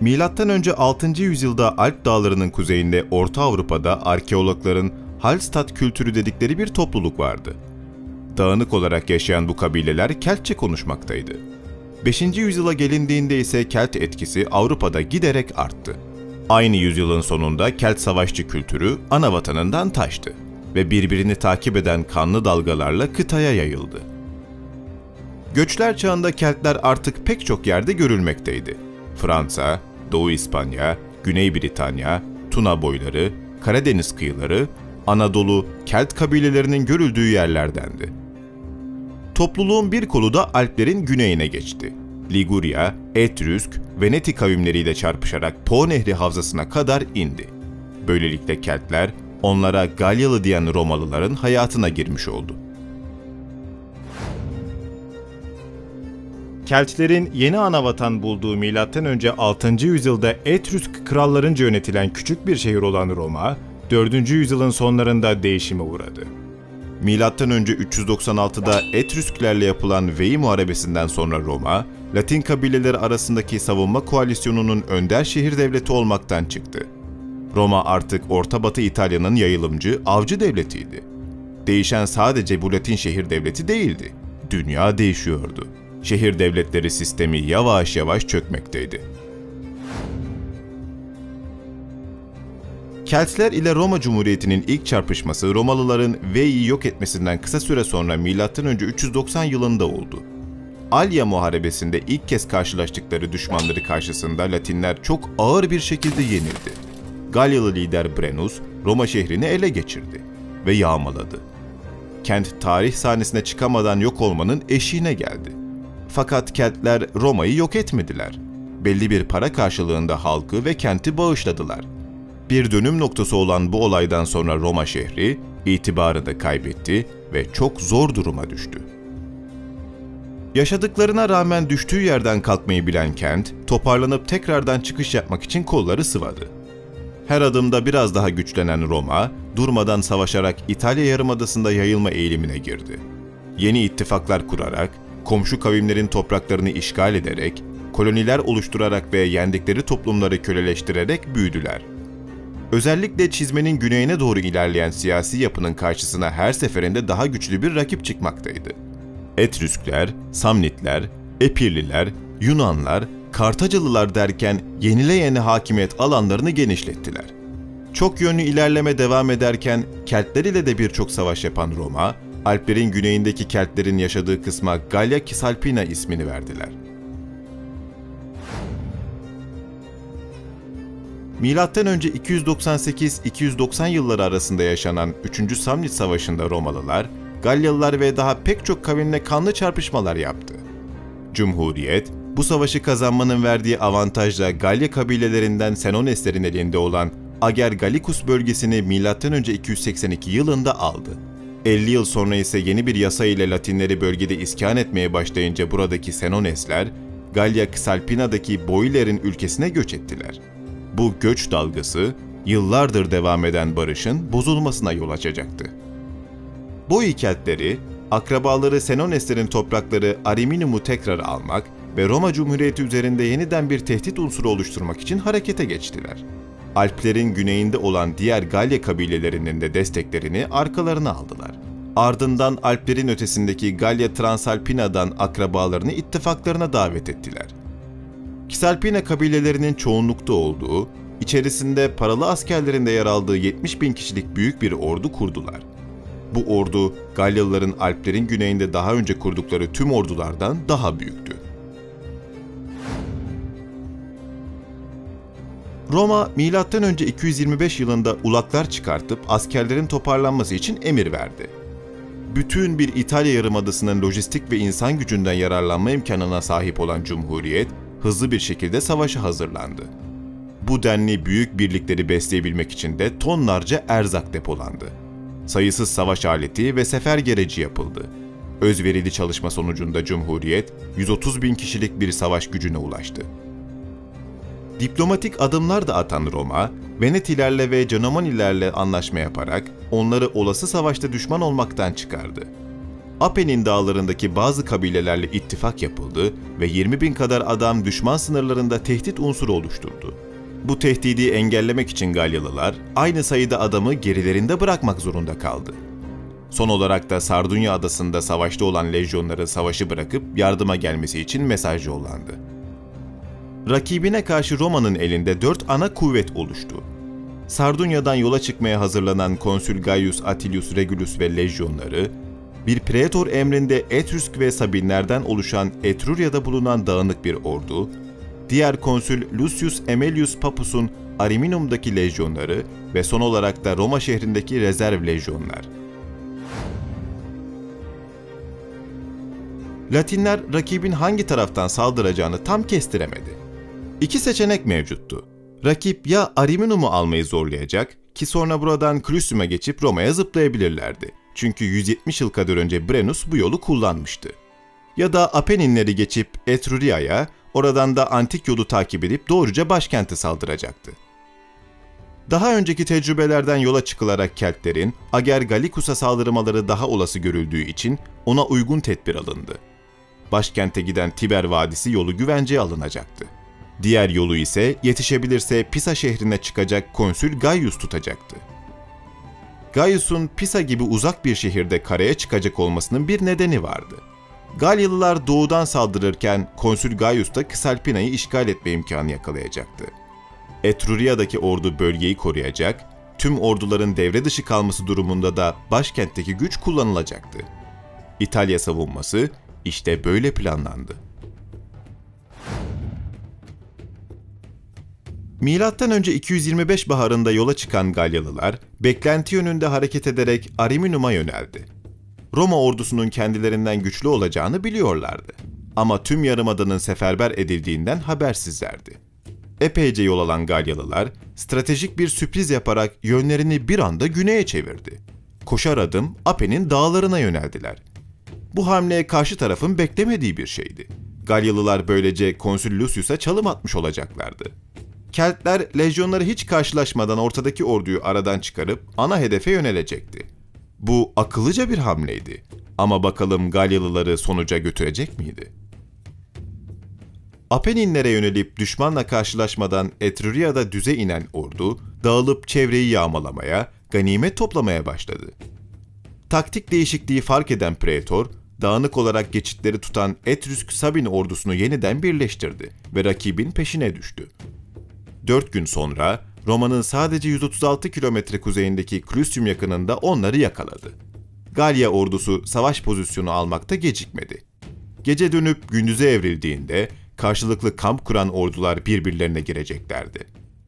M.Ö. 6. yüzyılda Alp dağlarının kuzeyinde Orta Avrupa'da arkeologların Hallstatt kültürü dedikleri bir topluluk vardı. Dağınık olarak yaşayan bu kabileler Keltçe konuşmaktaydı. 5. yüzyıla gelindiğinde ise Kelt etkisi Avrupa'da giderek arttı. Aynı yüzyılın sonunda Kelt savaşçı kültürü ana vatanından taştı ve birbirini takip eden kanlı dalgalarla kıtaya yayıldı. Göçler çağında Keltler artık pek çok yerde görülmekteydi. Fransa, Doğu İspanya, Güney Britanya, Tuna boyları, Karadeniz kıyıları, Anadolu, Kelt kabilelerinin görüldüğü yerlerdendi. Topluluğun bir kolu da Alplerin güneyine geçti. Ligurya, Etrüsk, Veneti kavimleriyle çarpışarak Po Nehri havzasına kadar indi. Böylelikle Keltler, onlara Galyalı diyen Romalıların hayatına girmiş oldu. Keltlerin yeni anavatan bulduğu M.Ö. 6. yüzyılda Etrüsk krallarınca yönetilen küçük bir şehir olan Roma, 4. yüzyılın sonlarında değişime uğradı. M.Ö. 396'da Etrüsklerle yapılan Veii Muharebesi'nden sonra Roma, Latin kabileleri arasındaki savunma koalisyonunun önder şehir devleti olmaktan çıktı. Roma artık Orta Batı İtalya'nın yayılımcı, avcı devletiydi. Değişen sadece bu Latin şehir devleti değildi. Dünya değişiyordu. Şehir devletleri sistemi yavaş yavaş çökmekteydi. Keltler ile Roma Cumhuriyeti'nin ilk çarpışması Romalıların Veii'yi yok etmesinden kısa süre sonra M.Ö. 390 yılında oldu. Alya Muharebesi'nde ilk kez karşılaştıkları düşmanları karşısında Latinler çok ağır bir şekilde yenildi. Galyalı lider Brennus, Roma şehrini ele geçirdi ve yağmaladı. Kent tarih sahnesine çıkamadan yok olmanın eşiğine geldi. Fakat Keltler Roma'yı yok etmediler. Belli bir para karşılığında halkı ve kenti bağışladılar. Bir dönüm noktası olan bu olaydan sonra Roma şehri itibarını kaybetti ve çok zor duruma düştü. Yaşadıklarına rağmen düştüğü yerden kalkmayı bilen kent, toparlanıp tekrardan çıkış yapmak için kolları sıvadı. Her adımda biraz daha güçlenen Roma, durmadan savaşarak İtalya Yarımadası'nda yayılma eğilimine girdi. Yeni ittifaklar kurarak, komşu kavimlerin topraklarını işgal ederek, koloniler oluşturarak ve yendikleri toplumları köleleştirerek büyüdüler. Özellikle çizmenin güneyine doğru ilerleyen siyasi yapının karşısına her seferinde daha güçlü bir rakip çıkmaktaydı. Etrüskler, Samnitler, Epirliler, Yunanlar, Kartacalılar derken yenile hakimiyet alanlarını genişlettiler. Çok yönlü ilerleme devam ederken Keltler ile de birçok savaş yapan Roma, Alplerin güneyindeki Keltlerin yaşadığı kısma Gallia Cisalpina ismini verdiler. M.Ö. 298-290 yılları arasında yaşanan 3. Samnit Savaşı'nda Romalılar, Galyalılar ve daha pek çok kavimle kanlı çarpışmalar yaptı. Cumhuriyet, bu savaşı kazanmanın verdiği avantajla Galya kabilelerinden Senoneslerin elinde olan Ager Gallicus bölgesini M.Ö. 282 yılında aldı. 50 yıl sonra ise yeni bir yasa ile Latinleri bölgede iskan etmeye başlayınca buradaki Senonesler, Gallia Cisalpina'daki Boiler'in ülkesine göç ettiler. Bu göç dalgası, yıllardır devam eden barışın bozulmasına yol açacaktı. Boii Keltleri, akrabaları Senoneslerin toprakları Ariminum'u tekrar almak ve Roma Cumhuriyeti üzerinde yeniden bir tehdit unsuru oluşturmak için harekete geçtiler. Alplerin güneyinde olan diğer Galya kabilelerinin de desteklerini arkalarına aldılar. Ardından Alplerin ötesindeki Galya Transalpina'dan akrabalarını ittifaklarına davet ettiler. Cisalpina kabilelerinin çoğunlukta olduğu, içerisinde paralı askerlerin de yer aldığı 70.000 kişilik büyük bir ordu kurdular. Bu ordu, Galyalıların Alplerin güneyinde daha önce kurdukları tüm ordulardan daha büyüktü. Roma, M.Ö. 225 yılında ulaklar çıkartıp askerlerin toparlanması için emir verdi. Bütün bir İtalya Yarımadası'nın lojistik ve insan gücünden yararlanma imkanına sahip olan Cumhuriyet, hızlı bir şekilde savaşa hazırlandı. Bu denli büyük birlikleri besleyebilmek için de tonlarca erzak depolandı. Sayısız savaş aleti ve sefer gereci yapıldı. Özverili çalışma sonucunda Cumhuriyet, 130.000 kişilik bir savaş gücüne ulaştı. Diplomatik adımlar da atan Roma, Venetilerle ve Cenomanilerle anlaşma yaparak onları olası savaşta düşman olmaktan çıkardı. Apennin dağlarındaki bazı kabilelerle ittifak yapıldı ve 20.000 kadar adam düşman sınırlarında tehdit unsuru oluşturdu. Bu tehdidi engellemek için Galyalılar aynı sayıda adamı gerilerinde bırakmak zorunda kaldı. Son olarak da Sardunya adasında savaşta olan lejyonları savaşı bırakıp yardıma gelmesi için mesaj yollandı. Rakibine karşı Roma'nın elinde 4 ana kuvvet oluştu. Sardunya'dan yola çıkmaya hazırlanan Konsül Gaius Atilius Regulus ve lejyonları, bir praetor emrinde Etrusk ve Sabinlerden oluşan Etrurya'da bulunan dağınık bir ordu, diğer konsül Lucius Aemilius Papus'un Ariminum'daki lejyonları ve son olarak da Roma şehrindeki rezerv lejyonlar. Latinler rakibin hangi taraftan saldıracağını tam kestiremedi. İki seçenek mevcuttu. Rakip ya Ariminum'u almayı zorlayacak ki sonra buradan Clusium'a geçip Roma'ya zıplayabilirlerdi. Çünkü 170 yıl kadar önce Brennus bu yolu kullanmıştı. Ya da Apenninleri geçip Etruria'ya, oradan da antik yolu takip edip doğruca başkente saldıracaktı. Daha önceki tecrübelerden yola çıkılarak Keltlerin Ager Gallicus'a saldırmaları daha olası görüldüğü için ona uygun tedbir alındı. Başkente giden Tiber Vadisi yolu güvenceye alınacaktı. Diğer yolu ise yetişebilirse Pisa şehrine çıkacak konsül Gaius tutacaktı. Gaius'un Pisa gibi uzak bir şehirde karaya çıkacak olmasının bir nedeni vardı. Galyalılar doğudan saldırırken konsül Gaius da Kısalpina'yı işgal etme imkanı yakalayacaktı. Etruria'daki ordu bölgeyi koruyacak, tüm orduların devre dışı kalması durumunda da başkentteki güç kullanılacaktı. İtalya savunması işte böyle planlandı. M.Ö. 225 baharında yola çıkan Galyalılar, beklenti yönünde hareket ederek Ariminum'a yöneldi. Roma ordusunun kendilerinden güçlü olacağını biliyorlardı. Ama tüm yarımadanın seferber edildiğinden habersizlerdi. Epeyce yol alan Galyalılar, stratejik bir sürpriz yaparak yönlerini bir anda güneye çevirdi. Koşar adım Apennin dağlarına yöneldiler. Bu hamle karşı tarafın beklemediği bir şeydi. Galyalılar böylece Konsül Lucius'a çalım atmış olacaklardı. Keltler, lejyonları hiç karşılaşmadan ortadaki orduyu aradan çıkarıp ana hedefe yönelecekti. Bu akıllıca bir hamleydi. Ama bakalım Galyalıları sonuca götürecek miydi? Apenninlere yönelip düşmanla karşılaşmadan Etruria'da düze inen ordu, dağılıp çevreyi yağmalamaya, ganimet toplamaya başladı. Taktik değişikliği fark eden praetor, dağınık olarak geçitleri tutan Etrusk-Sabin ordusunu yeniden birleştirdi ve rakibin peşine düştü. 4 gün sonra Roma'nın sadece 136 kilometre kuzeyindeki Clusium yakınında onları yakaladı. Galya ordusu savaş pozisyonu almakta gecikmedi. Gece dönüp gündüze evrildiğinde karşılıklı kamp kuran ordular birbirlerine gireceklerdi.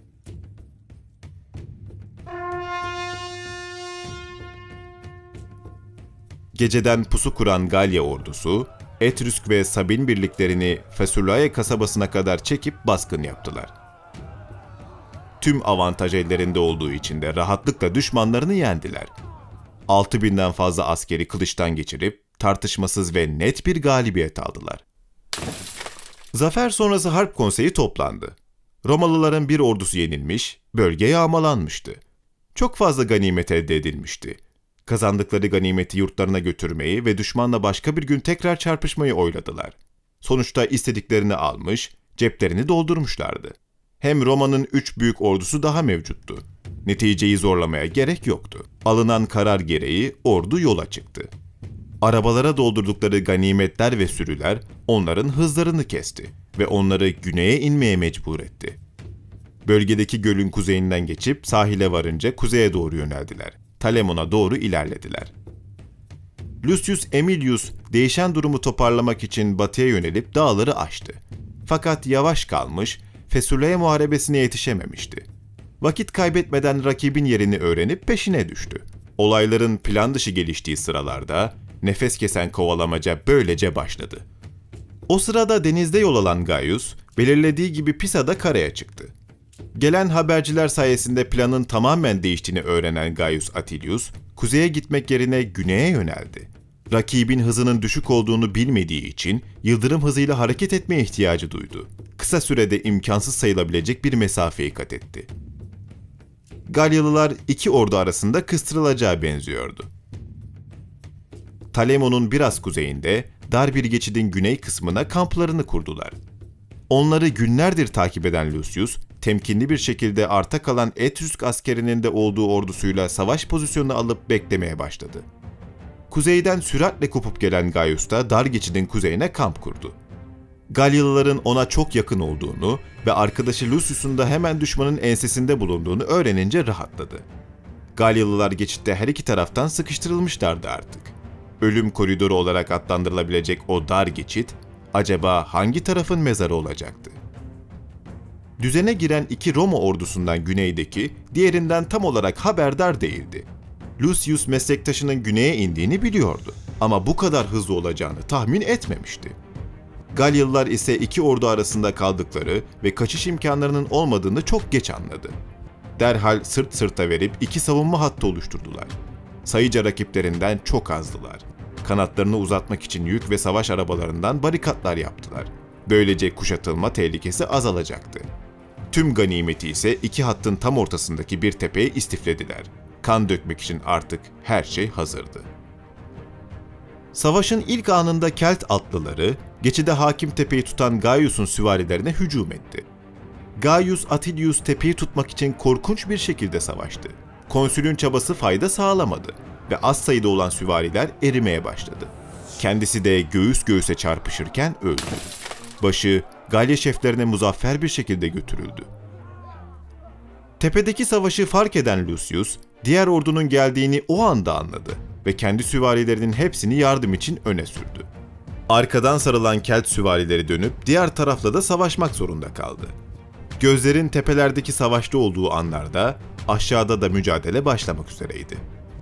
Geceden pusu kuran Galya ordusu, Etrusk ve Sabin birliklerini Faesulae kasabasına kadar çekip baskın yaptılar. Tüm avantaj ellerinde olduğu için de rahatlıkla düşmanlarını yendiler. 6.000'den fazla askeri kılıçtan geçirip tartışmasız ve net bir galibiyet aldılar. Zafer sonrası Harp Konseyi toplandı. Romalıların bir ordusu yenilmiş, bölge yağmalanmıştı. Çok fazla ganimet elde edilmişti. Kazandıkları ganimeti yurtlarına götürmeyi ve düşmanla başka bir gün tekrar çarpışmayı oyladılar. Sonuçta istediklerini almış, ceplerini doldurmuşlardı. Hem Roma'nın 3 büyük ordusu daha mevcuttu. Neticeyi zorlamaya gerek yoktu. Alınan karar gereği ordu yola çıktı. Arabalara doldurdukları ganimetler ve sürüler onların hızlarını kesti ve onları güneye inmeye mecbur etti. Bölgedeki gölün kuzeyinden geçip sahile varınca kuzeye doğru yöneldiler. Talemon'a doğru ilerlediler. Lucius Aemilius değişen durumu toparlamak için batıya yönelip dağları aştı. Fakat yavaş kalmış, Faesulae muharebesine yetişememişti. Vakit kaybetmeden rakibin yerini öğrenip peşine düştü. Olayların plan dışı geliştiği sıralarda nefes kesen kovalamaca böylece başladı. O sırada denizde yol alan Gaius, belirlediği gibi Pisa'da karaya çıktı. Gelen haberciler sayesinde planın tamamen değiştiğini öğrenen Gaius Atilius, kuzeye gitmek yerine güneye yöneldi. Rakibin hızının düşük olduğunu bilmediği için yıldırım hızıyla hareket etmeye ihtiyacı duydu. Kısa sürede imkansız sayılabilecek bir mesafeyi kat etti. Galyalılar iki ordu arasında kıstırılacağı benziyordu. Talemon'un biraz kuzeyinde dar bir geçidin güney kısmına kamplarını kurdular. Onları günlerdir takip eden Lucius, temkinli bir şekilde arta kalan Etrüsk askerinin de olduğu ordusuyla savaş pozisyonunu alıp beklemeye başladı. Kuzeyden süratle kopup gelen Gaius da dar geçidin kuzeyine kamp kurdu. Galyalıların ona çok yakın olduğunu ve arkadaşı Lucius'un da hemen düşmanın ensesinde bulunduğunu öğrenince rahatladı. Galyalılar geçitte her iki taraftan sıkıştırılmışlardı artık. Ölüm koridoru olarak adlandırılabilecek o dar geçit, acaba hangi tarafın mezarı olacaktı? Düzene giren iki Roma ordusundan güneydeki, diğerinden tam olarak haberdar değildi. Lucius meslektaşının güneye indiğini biliyordu ama bu kadar hızlı olacağını tahmin etmemişti. Galyalılar ise iki ordu arasında kaldıkları ve kaçış imkanlarının olmadığını çok geç anladı. Derhal sırt sırta verip iki savunma hattı oluşturdular. Sayıca rakiplerinden çok azdılar. Kanatlarını uzatmak için yük ve savaş arabalarından barikatlar yaptılar. Böylece kuşatılma tehlikesi azalacaktı. Tüm ganimeti ise iki hattın tam ortasındaki bir tepeye istiflediler. Kan dökmek için artık her şey hazırdı. Savaşın ilk anında Kelt atlıları, geçide hakim tepeyi tutan Gaius'un süvarilerine hücum etti. Gaius Atilius tepeyi tutmak için korkunç bir şekilde savaştı. Konsülün çabası fayda sağlamadı ve az sayıda olan süvariler erimeye başladı. Kendisi de göğüs göğüse çarpışırken öldü. Başı Galya şeflerine muzaffer bir şekilde götürüldü. Tepedeki savaşı fark eden Lucius, diğer ordunun geldiğini o anda anladı ve kendi süvarilerinin hepsini yardım için öne sürdü. Arkadan sarılan Kelt süvarileri dönüp diğer tarafla da savaşmak zorunda kaldı. Gözlerin tepelerdeki savaşta olduğu anlarda aşağıda da mücadele başlamak üzereydi.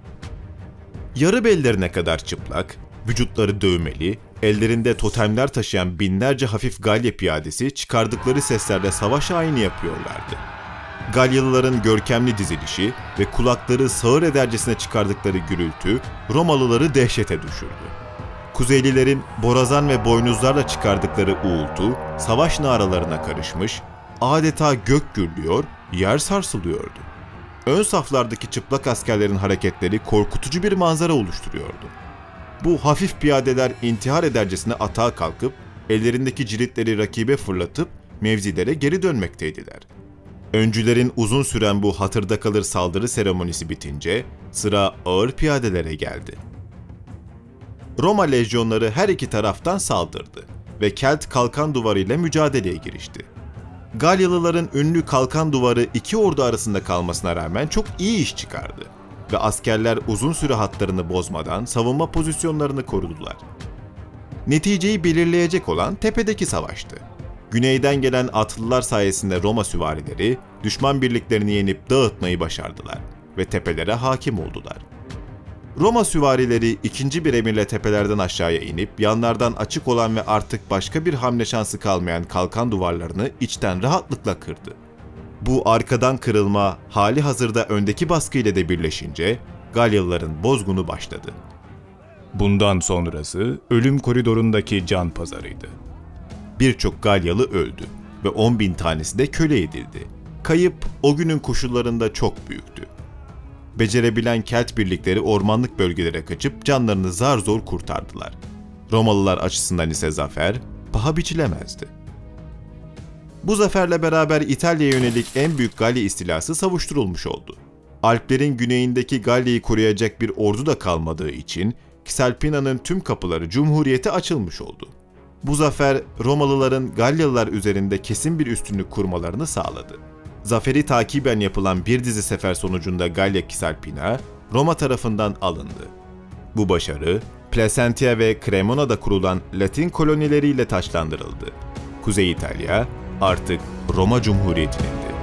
Yarı bellerine kadar çıplak, vücutları dövmeli, ellerinde totemler taşıyan binlerce hafif Galya piyadesi çıkardıkları seslerle savaş ayini yapıyorlardı. Galyalıların görkemli dizilişi ve kulakları sağır edercesine çıkardıkları gürültü Romalıları dehşete düşürdü. Kuzeylilerin borazan ve boynuzlarla çıkardıkları uğultu savaş naralarına karışmış, adeta gök gürlüyor, yer sarsılıyordu. Ön saflardaki çıplak askerlerin hareketleri korkutucu bir manzara oluşturuyordu. Bu hafif piyadeler intihar edercesine atağa kalkıp ellerindeki ciritleri rakibe fırlatıp mevzilere geri dönmekteydiler. Öncülerin uzun süren bu hatırda kalır saldırı seremonisi bitince sıra ağır piyadelere geldi. Roma lejyonları her iki taraftan saldırdı ve Kelt kalkan duvarı ile mücadeleye girişti. Galyalıların ünlü kalkan duvarı iki ordu arasında kalmasına rağmen çok iyi iş çıkardı ve askerler uzun süre hatlarını bozmadan savunma pozisyonlarını korudular. Neticeyi belirleyecek olan tepedeki savaştı. Güneyden gelen atlılar sayesinde Roma süvarileri düşman birliklerini yenip dağıtmayı başardılar ve tepelere hakim oldular. Roma süvarileri ikinci bir emirle tepelerden aşağıya inip yanlardan açık olan ve artık başka bir hamle şansı kalmayan kalkan duvarlarını içten rahatlıkla kırdı. Bu arkadan kırılma hali hazırda öndeki baskıyla de birleşince Galyalıların bozgunu başladı. Bundan sonrası ölüm koridorundaki can pazarıydı. Birçok Galyalı öldü ve 10.000 tanesi de köle edildi. Kayıp o günün koşullarında çok büyüktü. Becerebilen Kelt birlikleri ormanlık bölgelere kaçıp canlarını zar zor kurtardılar. Romalılar açısından ise zafer paha biçilemezdi. Bu zaferle beraber İtalya'ya yönelik en büyük Galya istilası savuşturulmuş oldu. Alplerin güneyindeki Galya'yı koruyacak bir ordu da kalmadığı için Cisalpina'nın tüm kapıları Cumhuriyete açılmış oldu. Bu zafer Romalıların Galyalılar üzerinde kesin bir üstünlük kurmalarını sağladı. Zaferi takiben yapılan bir dizi sefer sonucunda Galya Cisalpina Roma tarafından alındı. Bu başarı Placentia ve Cremona'da kurulan Latin kolonileriyle taçlandırıldı. Kuzey İtalya artık Roma Cumhuriyeti'nindi.